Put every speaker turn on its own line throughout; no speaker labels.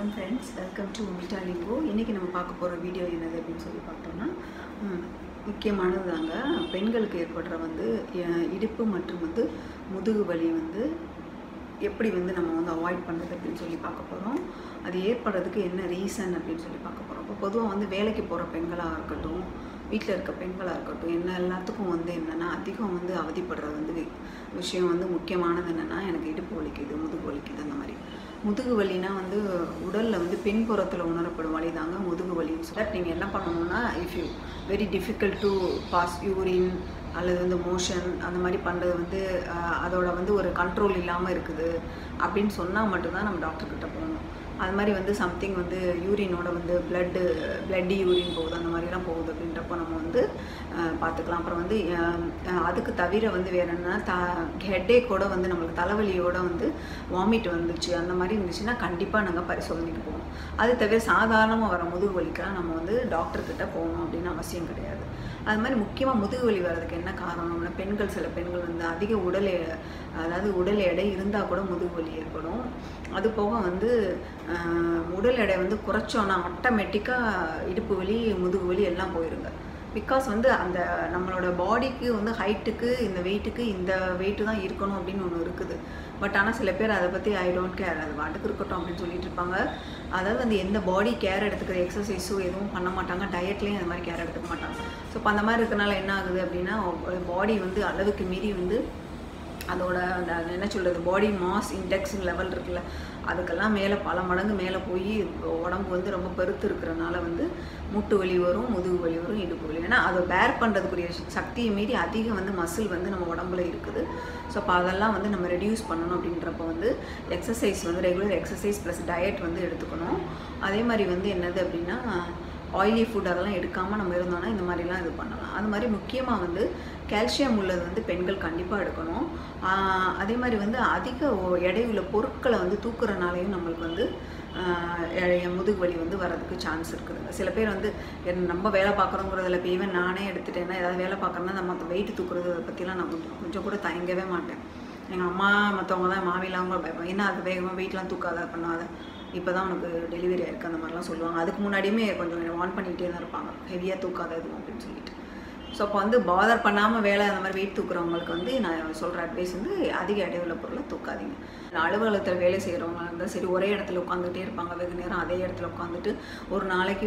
வணக்கம் friends, welcome to உமிட்டா லிங்கோ. இன்றைக்கி நம்ம பார்க்க போகிற வீடியோ என்னது அப்படின்னு சொல்லி பார்த்தோம்னா, முக்கியமானது தாங்க. பெண்களுக்கு ஏற்படுற இடுப்பு மற்றும் முதுகு வலி எப்படி நம்ம அவாய்ட் பண்ணுறது அப்படின்னு சொல்லி பார்க்க போகிறோம். அது ஏற்படுறதுக்கு என்ன ரீசன் அப்படின்னு சொல்லி பார்க்க போகிறோம். இப்போ பொதுவாக வேலைக்கு போகிற பெண்களாக இருக்கட்டும், வீட்டில் இருக்க பெண்களாக இருக்கட்டும், எல்லாத்துக்கும் என்னென்னா அதிகம் அவதிப்படுற விஷயம் முக்கியமானது என்னென்னா, எனக்கு இடுப்பு வலிக்குது, முதுகு வலிக்குது. அந்த மாதிரி முதுகு வலினா உடலில் பின்புறத்தில் உணரப்படும் வலி தாங்க முதுகு வலின்னு சொல்லி. நீங்கள் என்ன பண்ணணும்னா, if you very difficult to pass urine அல்லது மோஷன் அந்த மாதிரி பண்ணுறது அதோட ஒரு கண்ட்ரோல் இல்லாமல் இருக்குது அப்படின்னு சொன்னால் மட்டும்தான் நம்ம டாக்டர்கிட்ட போகணும். அது மாதிரி சம்திங் யூரினோட பிளட்டி யூரின் போகுது, அந்த மாதிரிலாம் போகுது அப்படின்றப்போ நம்ம பார்த்துக்கலாம். அப்புறம் அதுக்கு தவிர வேறு என்ன, ஹெட்டேக்கோட நம்மளுக்கு தலைவலியோட வாமிட் வந்துச்சு அந்த மாதிரி இருந்துச்சுன்னா கண்டிப்பாக நாங்கள் பரிசோதனைக்கு போகணும். அது தவிர சாதாரணமாக வர முதுகு வலிக்கெல்லாம் நம்ம டாக்டர்கிட்ட போகணும் அப்படின்னு அவசியம் கிடையாது. அது மாதிரி முக்கியமாக முதுகு வலி வர்றதுக்கு என்ன காரணம்னா, சில பெண்கள் அதிக உடல் எடை இருந்தால் கூட முதுகு வலி ஏற்படும். அது போக உடல் எடை குறைச்சோன்னா ஆட்டோமேட்டிக்காக இடுப்பு வலி முதுகு வலி எல்லாம் போயிருங்க. பிகாஸ் அந்த நம்மளோட பாடிக்கு ஹைட்டுக்கு இந்த வெயிட்டு தான் இருக்கணும் அப்படின்னு ஒன்று இருக்குது. பட் ஆனால் சில பேர் அதை பற்றி ஐ டோன்ட் கேர், அது வாட்டுக்கு இருக்கட்டும் அப்படின்னு சொல்லிட்டு இருப்பாங்க. அதாவது எந்த பாடி கேர் எடுத்துக்கிற எக்ஸசைஸோ எதுவும் பண்ண மாட்டாங்க, டயட்லேயும் அந்த மாதிரி கேர் எடுத்துக்க மாட்டாங்க. ஸோ இப்போ அந்த மாதிரி இருக்கனால என்ன ஆகுது அப்படின்னா, பாடி அளவுக்கு மீறி அதோட என்ன சொல்கிறது, பாடி மாஸ் இண்டெக்ஸ் லெவல் இருக்குல்ல, அதுக்கெல்லாம் மேலே பல மடங்கு மேலே போய் உடம்பு ரொம்ப பெருத்து இருக்கிறனால மூட்டு வலி வரும், முதுகு வலி வரும், இடுப்பு வலி. ஏன்னா அதை பேர் பண்ணுறதுக்குரிய சக்தியை மீறி அதிக மசில் நம்ம உடம்புல இருக்குது. ஸோ அப்போ அதெல்லாம் நம்ம ரெடியூஸ் பண்ணணும். அப்படின்றப்போ exercise regular exercise plus diet எடுத்துக்கணும். அதே மாதிரி என்னது அப்படின்னா, ஆயிலி ஃபுட் அதெல்லாம் எடுக்காமல் நம்ம இருந்தோம்னா இந்த மாதிரிலாம் இது பண்ணலாம். அது மாதிரி முக்கியமாக கால்சியம் உள்ளது பெண்கள் கண்டிப்பாக எடுக்கணும். அதே மாதிரி அதிக எடையுள்ள பொருட்களை தூக்குறனாலையும் நம்மளுக்கு முதுகு வலி வரதுக்கு சான்ஸ் இருக்குதுங்க. சில பேர் நம்ம வேலை பார்க்குறோங்கிறதுல இப்போ ஈவன் நானே எடுத்துட்டேன்னா, ஏதாவது வேலை பார்க்குறேன்னா நம்ம வெயிட் தூக்குறது பற்றிலாம் நான் கொஞ்சம் கூட தயங்கவே மாட்டேன். எங்கள் அம்மா மற்றவங்க தான் மாமிலாம் கூட பயப்பேன், ஏன்னா அது வேகமாக வெயிட்லாம் தூக்காத பண்ணாத, இப்போ தான் உனக்கு டெலிவரி ஆயிருக்கு அந்த மாதிரிலாம் சொல்லுவாங்க. அதுக்கு முன்னாடியுமே கொஞ்சம் வார்ன் பண்ணிகிட்டே தான் இருப்பாங்க, ஹெவியாக தூக்காத எதுவும் அப்படின்னு சொல்லிட்டு. ஸோ அப்போ பாதர் பண்ணாமல் வேலை அந்த மாதிரி வெயிட் தூக்குறவங்களுக்கு நான் சொல்கிற அட்வைஸ் அதிக எடையுள்ள பொருளை தூக்காதீங்க. அலுவலகத்தில் வேலை செய்கிறவங்க இருந்தால் சரி, ஒரே இடத்துல உட்காந்துட்டே இருப்பாங்க வெகு நேரம், அதே இடத்துல உட்காந்துட்டு ஒரு நாளைக்கு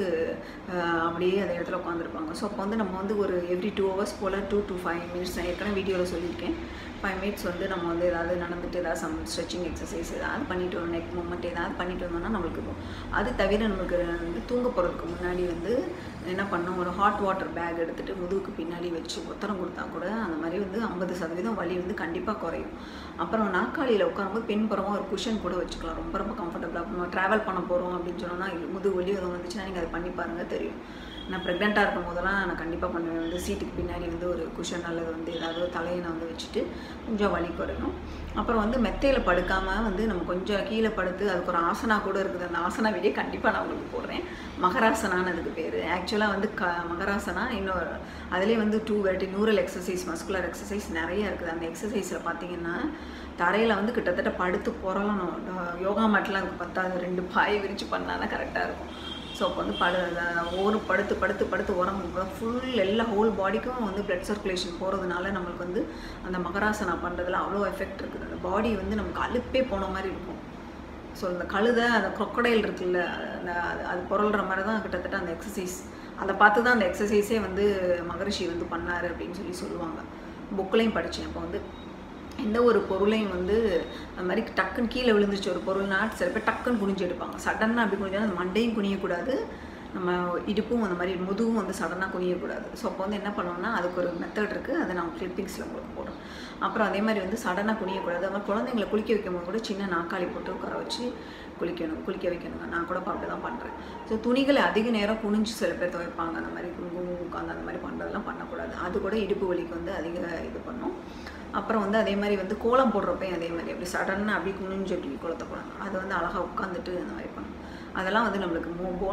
அப்படியே அதே இடத்துல உட்காந்துருப்பாங்க. ஸோ அப்போ நம்ம ஒரு எவ்ரி 2 hours போல் 2 to 5 minutes, நான் ஏற்கனவே வீடியோவில் சொல்லியிருக்கேன், 5 minutes நம்ம ஏதாவது நடந்துட்டு ஏதாவது ஸ்ட்ரெச்சிங் எக்ஸசைஸ் ஏதாவது பண்ணிட்டு வரோம், நெக் மூமெண்ட் ஏதாவது பண்ணிட்டு வந்தோம்னா நம்மளுக்கு இருக்கும். அது தவிர நமக்கு தூங்க போகிறதுக்கு முன்னாடி என்ன பண்ணோம், ஒரு ஹாட் வாட்டர் பேக் எடுத்துகிட்டு முதுகுக்கு பின்னாடி வச்சு ஒத்தரம் கொடுத்தா கூட அந்த மாதிரி 50% வலி கண்டிப்பாக குறையும். அப்புறம் நாற்காலியில் உட்காரும்போது பின்புறமாக ஒரு குஷன் கூட வச்சுக்கலாம், ரொம்ப ரொம்ப கம்ஃபர்டபுளாக. நம்ம ட்ராவல் பண்ண போகிறோம் அப்படின்னு சொன்னோன்னா முதுகு வலி எதுவும் வந்துச்சுன்னா நீங்கள் அதை பண்ணி பாருங்கள், தெரியும். நான் ப்ரெக்னெண்ட்டாக இருக்கும் போதெல்லாம் நான் கண்டிப்பாக பண்ணுவேன். சீட்டுக்கு பின்னாடி ஒரு குஷன் அல்லது ஏதாவது தலையை நான் வச்சுட்டு கொஞ்சம் வலி குறையும். அப்புறம் மெத்தையில் படுக்காமல் நம்ம கொஞ்சம் கீழே படுத்து அதுக்கு ஒரு ஆசனா கூட இருக்குது. அந்த ஆசனா வீடியோ கண்டிப்பாக நான் உங்களுக்கு போடுறேன். மகராசனான்னு அதுக்கு பேர். ஆக்சுவலாக மகராசனா இன்னொரு அதிலே 2 variety neural exercise, muscular exercise நிறைய இருக்குது. அந்த எக்ஸசைஸில் பார்த்தீங்கன்னா தரையில் கிட்டத்தட்ட படுத்து புரளணும். யோகா மேட்லாம் அதுக்கு பத்தாது, 2 பாய் விரித்து பண்ணால் கரெக்டாக இருக்கும். ஸோ அப்போ ஒரு படுத்து படுத்து படுத்து உடம்பு ஃபுல் எல்லா ஹோல் பாடிக்கும் பிளட் சர்க்குலேஷன் போகிறதுனால நம்மளுக்கு அந்த மகராசனா பண்ணுறதுல அவ்வளோ எஃபெக்ட் இருக்குது. அந்த பாடி நமக்கு அலுப்பே போன மாதிரி இருக்கும். ஸோ அந்த கழுதை, அந்த crocodile இருக்குல்ல, அது புரள்ற மாதிரி தான் கிட்டத்தட்ட அந்த எக்ஸசைஸ். அதை பார்த்து தான் அந்த எக்ஸசைஸே மகரிஷி பண்ணார் அப்படின்னு சொல்லுவாங்க. புக்லையும் படித்தேன். அப்போ எந்த ஒரு பொருளையும் அந்த மாதிரி டக்குன்னு கீழே விழுந்துச்சு ஒரு பொருள்னா சில பேர் டக்குன்னு குனிஞ்சு எடுப்பாங்க. சடனாக அப்படி குனிஞ்சாலும் அந்த மண்டையும் குனியக்கூடாது, நம்ம இடுப்பும் அந்த மாதிரி முதுகும் சடனாக குனியக்கூடாது. ஸோ அப்போ என்ன பண்ணோம்னா அதுக்கு ஒரு மெத்தட் இருக்குது, அதை நான் கிளிப்பிங்ஸில் உங்களுக்கு போடுறோம். அப்புறம் அதே மாதிரி சடனாக குனியக்கூடாது. அது மாதிரி குழந்தைங்களை குளிக்க வைக்கும்போது கூட சின்ன நாக்காளி போட்டு உட்கார வச்சு குளிக்க வைக்கணுங்க. நான் கூட அப்படி தான் பண்ணுறேன். ஸோ துணிகளை அதிக நேரம் குனிஞ்சு சில பேர் துவைப்பாங்க, அந்த மாதிரி உட்காந்து அந்த மாதிரி பண்ணுறதெல்லாம் பண்ணக்கூடாது. அது கூட இடுப்பு வலிக்கு அதிக இது பண்ணும். அப்புறம் அதே மாதிரி கோலம் போடுறப்பையும் அதே மாதிரி அப்படி சடனாக அப்படி குனிஞ்சு அப்படி கோலத்தை போடணும். அது அழகாக உட்காந்துட்டு அந்த மாதிரி பண்ணணும். அதெல்லாம் நம்மளுக்கு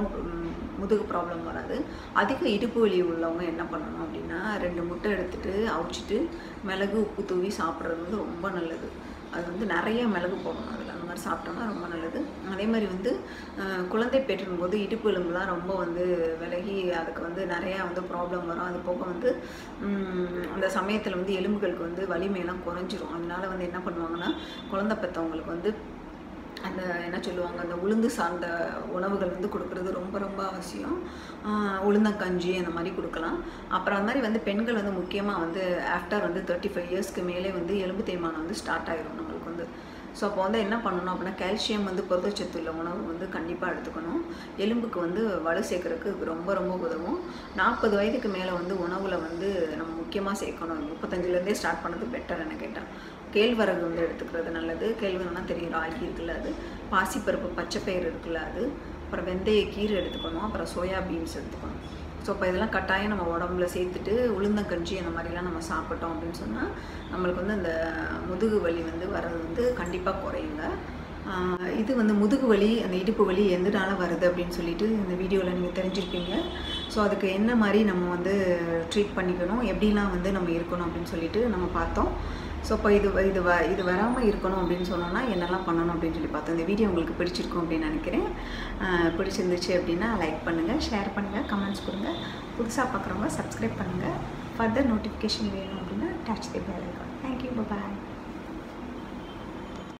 முதுகு ப்ராப்ளம் வராது. அதிக இடுப்பு வலி உள்ளவங்க என்ன பண்ணணும் அப்படின்னா, 2 முட்டை எடுத்துகிட்டு அவிச்சிட்டு மிளகு உப்பு தூவி சாப்பிட்றது ரொம்ப நல்லது. அது நிறைய மிளகு போடணும் அதில். அந்த மாதிரி சாப்பிட்டோம்னா ரொம்ப நல்லது. அதே மாதிரி வந்து குழந்தை பெற்றிருக்கும் போது இடுப்பு எலும்புலாம் ரொம்ப வந்து விலகி அதுக்கு வந்து நிறையா வந்து ப்ராப்ளம் வரும். அது போக வந்து அந்த சமயத்தில் வந்து எலும்புகளுக்கு வந்து வலிமையெல்லாம் குறைஞ்சிரும். அதனால வந்து என்ன பண்ணுவாங்கன்னா, குழந்தை பெற்றவங்களுக்கு வந்து அந்த என்ன சொல்லுவாங்க, அந்த உளுந்து சார்ந்த உணவுகள் வந்து கொடுக்குறது ரொம்ப ரொம்ப அவசியம். உளுந்தங்கஞ்சி அந்த மாதிரி கொடுக்கலாம். அப்புறம் அந்த மாதிரி வந்து பெண்கள் வந்து முக்கியமாக வந்து ஆஃப்டர் வந்து 35 இயர்ஸ்க்கு மேலே வந்து எலும்பு தேய்மானம் வந்து ஸ்டார்ட் ஆகிரும் நம்மளுக்கு வந்து. ஸோ அப்போ வந்து என்ன பண்ணணும் அப்படின்னா, கால்சியம் வந்து புரதச்சத்து உள்ள உணவு வந்து கண்டிப்பாக எடுத்துக்கணும். எலும்புக்கு வந்து வலு சேர்க்கறதுக்கு ரொம்ப ரொம்ப உதவும். 40 வயதுக்கு மேலே வந்து உணவில் வந்து நம்ம முக்கியமாக சேர்க்கணும். 35லேருந்தே ஸ்டார்ட் பண்ணது பெட்டர் என்ன கேட்டால். கேழ்வரகு வந்து எடுத்துக்கிறது நல்லது. கேழ்வரகுனா தெரியும், ராகி இருக்குல்ல அது, பாசிப்பருப்பு பச்சைப்பயிறு இருக்குல்ல அது, அப்புறம் வெந்தய கீரை எடுத்துக்கணும், அப்புறம் சோயா பீன்ஸ் எடுத்துக்கணும். ஸோ இப்போ இதெல்லாம் கட்டாயம் நம்ம உடம்புல சேர்த்துட்டு உளுந்தங்கஞ்சி அந்த மாதிரிலாம் நம்ம சாப்பிட்டோம் அப்படின்னு சொன்னால் நம்மளுக்கு வந்து அந்த முதுகு வலி வந்து வர்றது வந்து கண்டிப்பாக குறையுங்க. இது வந்து முதுகு வலி, அந்த இடுப்பு வலி எந்தனால வருது அப்படின்னு சொல்லிட்டு இந்த வீடியோவில் நீங்கள் தெரிஞ்சிருப்பீங்க. ஸோ அதுக்கு என்ன மாதிரி நம்ம வந்து ட்ரீட் பண்ணிக்கணும், எப்படிலாம் வந்து நம்ம இருக்கணும் அப்படின்னு சொல்லிட்டு நம்ம பார்த்தோம். ஸோ இப்போ இது வராமல் இருக்கணும் அப்படின்னு சொன்னோன்னா என்னெல்லாம் பண்ணணும் அப்படின்னு சொல்லி பார்த்தோம். இந்த வீடியோ உங்களுக்கு பிடிச்சிருக்கும் அப்படின்னு நினைக்கிறேன். பிடிச்சிருந்துச்சு அப்படின்னா லைக் பண்ணுங்கள், ஷேர் பண்ணுங்கள், கமெண்ட்ஸ் கொடுங்க. புதுசாக பார்க்குறவங்க சப்ஸ்கிரைப் பண்ணுங்கள். ஃபர்தர் நோட்டிஃபிகேஷன் வேணும் அப்படின்னா touch the bell icon. Thank you, bye.